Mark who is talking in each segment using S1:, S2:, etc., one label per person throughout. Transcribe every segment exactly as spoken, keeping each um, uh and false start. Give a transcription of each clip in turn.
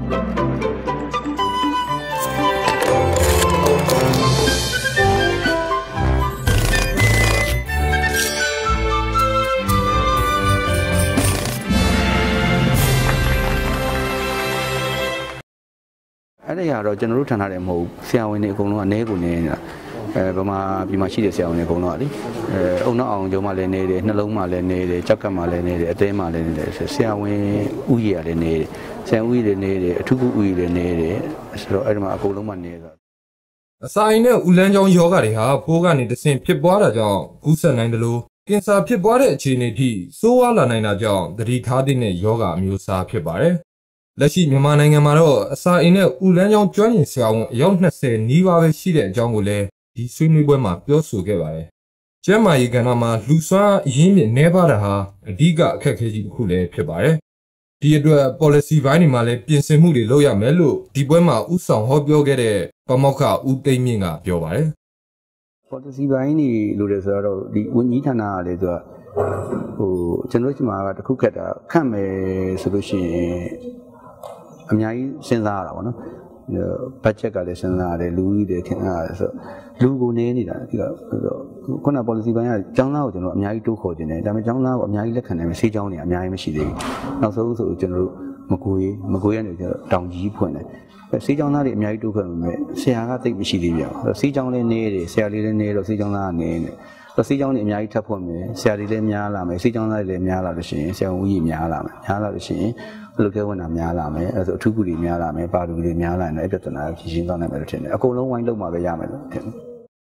S1: အဲ့ဒါကတော့ကျွန်တော်တို့ထန်ထားတယ်မဟုတ်ဆရာဝန်တွေအကုန်လုံးကနေကိုနေနေတာအဲဗမာပြည်မှာရှိတဲ့ဆရာဝန်တွေအကုန်လုံးကလေအဲအုံနောက်အောင်ကျုံမှလည်းနေတယ်နှလုံးမှလည်းနေတယ်ကြောက်ကပ်မှလည်းနေတယ်အသေးမှလည်းနေတယ်ဆရာဝန်ဥယျာလည်းနေတယ်ဆရာဝန်ဥယျာလည်းနေတယ်အထူးကုဥယျာလည်းနေတယ်ဆိုတော့အဲ့ဒီမှာအကုန်လုံးမှနေဆို
S2: အစာအိမ်နဲ့ဥလန်းချောင်းယောဂတွေဟာဖိုးကနေတဆင့်ဖြစ်ပွားတာကြောင့်ကူးစက်နိုင်တယ်လို့ကင်ဆာဖြစ်ပွားတဲ့အခြေအနေထိဆိုးဝါးလာနိုင်တာကြောင့်သတိထားသင့်တဲ့ယောဂအမျိုးအစားဖြစ်ပါတယ်လက်ရှိမြန်မာနိုင်ငံမှာတော့အစာအိမ်နဲ့ဥလန်းချောင်းကျွမ်းကျင်ဆရာဝန်အယောက်၂၀နီးပါးပဲရှိတဲ့အကြောင်းကိုလည်းဒီဆွေးနွေးပွဲမှာပြောဆိုခဲ့ပါတယ်။ကျန်းမာရေးကဏ္ဍမှာလူစွမ်းအရင်းမြစ်နှဲပါတာဟာအဓိကအခက်အခဲကြီးတစ်ခုလည်းဖြစ်ပါတယ်။ဒီအတွက် policy ဘိုင်းတွေမှာလည်းပြင်ဆင်မှုတွေလုပ်ရမယ်လို့ဒီပွဲမှာဥဆောင်ဟောပြောခဲ့တဲ့ပမောက္ခဦးသိန်းမြင့်ကပြောပါတယ်။
S1: policy ဘိုင်းတွေလို့လည်းဆိုတော့ဒီဝန်ကြီးဌာနကလည်းဆိုတော့ဟိုကျွန်တော်တို့ဒီမှာကတစ်ခုခက်တာခန့်မယ်ဆိုလို့ရှိရင်အများကြီးစဉ်းစားရတာပေါ့နော်ဘတ်ဂျက်ကလည်းစဉ်းစားရတယ်လူကြီးတွေထင်ရတယ်ဆိုလူကိုနေနေတာဒီကခုန policy ဘိုင်းကကျောင်းသားကိုကျွန်တော်အများကြီးတိုးခေါ်ခြင်းတယ်ဒါပေမဲ့ကျောင်းသားကိုအများကြီးလက်ခံနိုင်မယ်ဆေးကျောင်းတွေအများကြီးမရှိသေးဘူးနောက်ဆုံးဆိုကျွန်တော်တို့မကွေးမကွေးရနေကျွန်တော်တောင်ကြီးဖွင့်တယ်ဆေးကျောင်းသားတွေအများကြီးတိုးခေါ်နေမယ်ဆရာကတိတ်မရှိသေးပြန်ဆေးကျောင်းလည်းနေတယ်ဆရာလေးလည်းနေတော့ဆေးကျောင်းသားကနေတယ်ဆေးကျောင်းတွေအများကြီးထပ်ဖွင့်မယ်ဆရာတွေလည်းများလာမယ်ဆေးကျောင်းသားတွေလည်းများလာလို့ရှိရင်ဆရာဝန်ကြီးများလာမယ်များလာလို့ရှိရင်လူတွေဝင်တာများလာမယ်အဲဆိုအထူးကူတွေများလာမယ်ပါလူတွေများလာရင်လည်းပြဿနာဖြေရှင်းသွားနိုင်မယ်လို့ထင်တယ်အကုန်လုံးဝိုင်းလုံးမှာပဲရမယ်လို့ထင်တယ်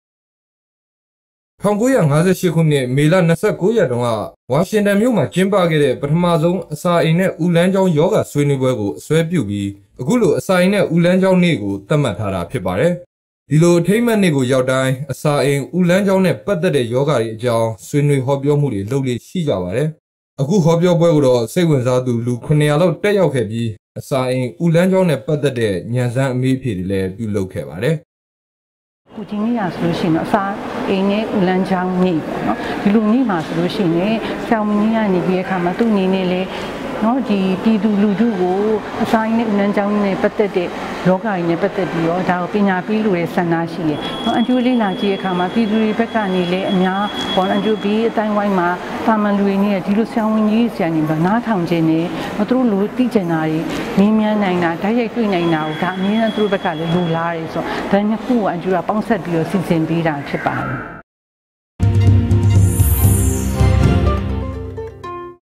S2: ၁၉၅၈ခုနှစ်မေလ၂၉ရက်တုန်းကဝါရှင်တန်မြို့မှာကျင်းပခဲ့တဲ့ပထမဆုံးအစာအိမ်နဲ့ဥလန်းချောင်းယောဂဆွေးနွေးပွဲကိုအစွဲပြုပြီးအခုလိုအစာအိမ်နဲ့ဥလန်းချောင်းနေ့ကိုသတ်မှတ်ထားတာဖြစ်ပါတယ်ဒီလိုအထိမ်းအမှတ်နေ့ကိုရောက်တိုင်းအစာအိမ်ဥလန်းချောင်းနဲ့ပတ်သက်တဲ့ယောဂတွေအကြောင်းဆွေးနွေးဟောပြောမှုတွေလုပ်လို့ရှိကြပါတယ်အခုဟောပြောပွဲကိုတော့စိတ်ဝင်စားသူလူခုနှစ်ရာလောက်တက်ရောက်ခဲ့ပြီးအစာအိမ်ဥလန်းချောင်းနဲ့ပတ်သက်တဲ့ညံစမ်းအမေးဖြေတွေလည်းပြုလုပ်ခဲ့ပါတယ်
S3: ကိုဒီနေ့ရဆိုလို့ရှိရင်အစာအိမ်နဲ့ဥလန်းချောင်းနေ့ပေါ့နော်ဒီလိုနေ့မှာဆိုလို့ရှိရင်ဆောင်းမင်းကနေပြီးအခါမှာသူ့အနေနဲ့လေနော်ဒီပြည်သူလူထုကိုအစာအိမ်နဲ့ဥလန်းချောင်းနဲ့ပတ်သက်တဲ့ယောဂတွေနဲ့ပတ်သက်ပြီးတော့ဒါကိုပညာပေးလို့ရဆန္ဒရှိတယ်။နော်အကျိုးလေးလာကြည့်တဲ့အခါမှာပြည်သူတွေဘက်ကနေလည်းအများပေါ်အကျိုးပြီးအတိုင်းဝိုင်းမှာတာမန်လူတွေနဲ့ဒီလိုဆရာဝန်ကြီးဆရာနေပါနားထောင်ခြင်းနဲ့သူတို့လူသိကျင်တာတွေနင်းမြန်းနိုင်တာဓာတ်ရိုက်တွေ့နိုင်တာကိုဒါအမြဲတမ်းသူတို့ဘက်ကလည်းလိုလားတယ်ဆိုတော့ဒါနှစ်ခုကအကျိုးကပေါင်းဆက်ပြီးတော့စီစဉ်ပေးတာဖြစ်ပါတယ်။